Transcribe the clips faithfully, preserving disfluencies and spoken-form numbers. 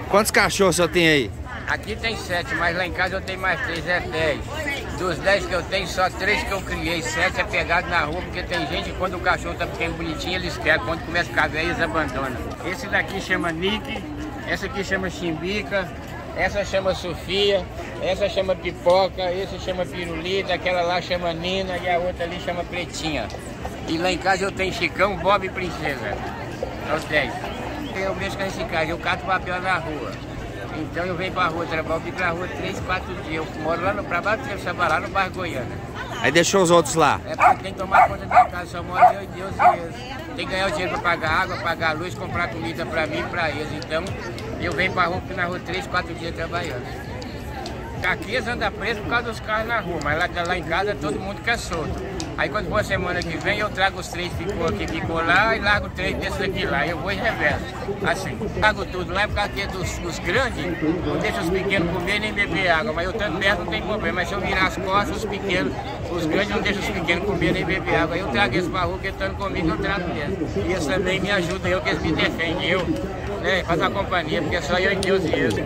Quantos cachorros o senhor tem aí? Aqui tem sete, mas lá em casa eu tenho mais três, é dez. Dos dez que eu tenho, só três que eu criei, sete é pegado na rua, porque tem gente que quando o cachorro tá pequeno bonitinho, eles querem, quando começa a ficar velho, eles abandonam. Esse daqui chama Nick, essa aqui chama Chimbica, essa chama Sofia, essa chama Pipoca, esse chama Pirulita, aquela lá chama Nina e a outra ali chama Pretinha. E lá em casa eu tenho Chicão, Bob e Princesa, é os dez. Eu mexo com esse cara, eu cato papel na rua. Então eu venho pra rua trabalhar, eu fico na rua três, quatro dias. Eu moro lá no pra baixo do Samba, lá no bairro Goiânia. Aí deixou os outros lá? É porque tem que tomar conta da casa, só moro eu e Deus e eles. Tem que ganhar o dinheiro pra pagar água, pagar luz, comprar comida pra mim e pra eles. Então eu venho pra rua, fico na rua três, quatro dias trabalhando. Aqui eles andam presos por causa dos carros na rua, mas lá, lá em casa todo mundo quer solto. Aí quando for a semana que vem, eu trago os três ficou aqui, ficou lá e largo três desses aqui lá. Eu vou e reverso. Assim, trago tudo lá, porque aqui é dos, dos grandes, não deixa os pequenos comer nem beber água. Mas eu tanto perto não tem problema. Mas se eu virar as costas, os pequenos, os grandes não deixam os pequenos comer nem beber água. Aí eu trago eles pra rua, que estão comigo, eu trago eles. E eles também me ajudam, eu que eles me defendem. Eu, né, faço a companhia, porque é só eu e Deus e eles.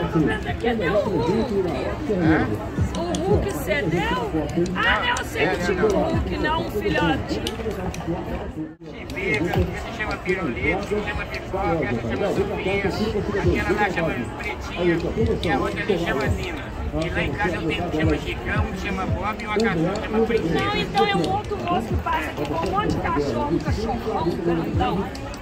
O Hulk cedeu? Ah, eu sei que tinha um Hulk, não um filhote. Chimbica, esse chama Pirulito, esse chama Pipoca, essa chama Sofia, aquela lá chama Pretinha e a outra ali chama Nina. E lá em casa eu tenho um que chama Chicão, um que chama Bob e uma cachorra que chama Princesa. Não, então é um outro moço que passa aqui com um monte de cachorro, um cachorrão grandão.